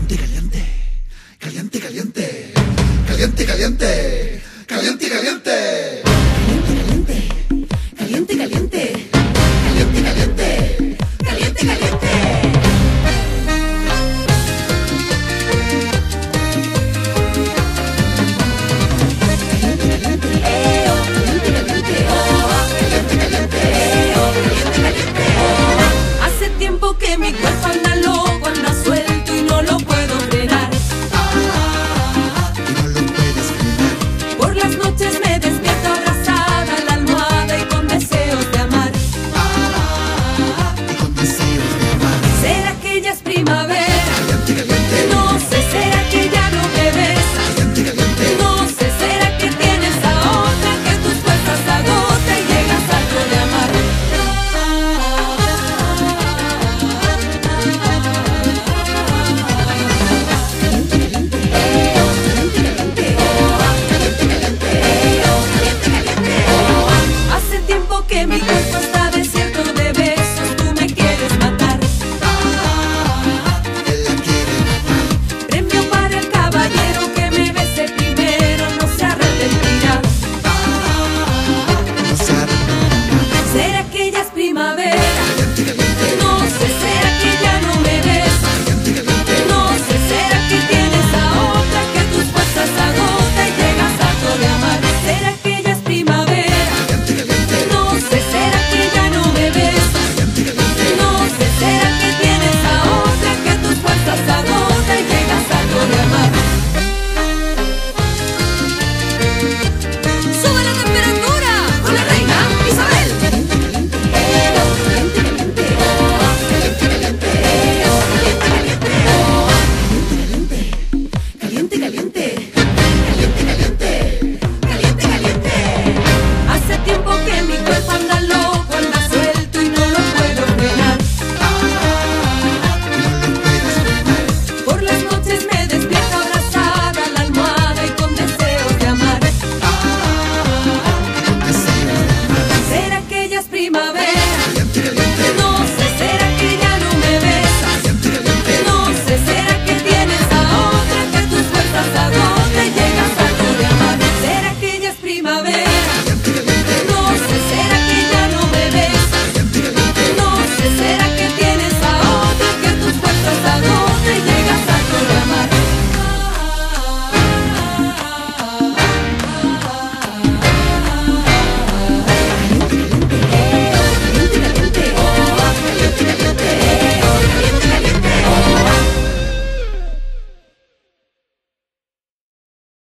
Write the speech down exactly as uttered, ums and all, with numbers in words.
Caliente, caliente, caliente, caliente, caliente, caliente, caliente, caliente, caliente, caliente, caliente, caliente, caliente, caliente, caliente. Hace tiempo que mi cuerpo anda loco, anda suelto y no lo puedo frenar. Ah, y no lo puedes frenar. Por las noches me despierto abrazada a la almohada y con deseos de amar. Ah, y con deseos de amar. ¿Será que ya es primavera?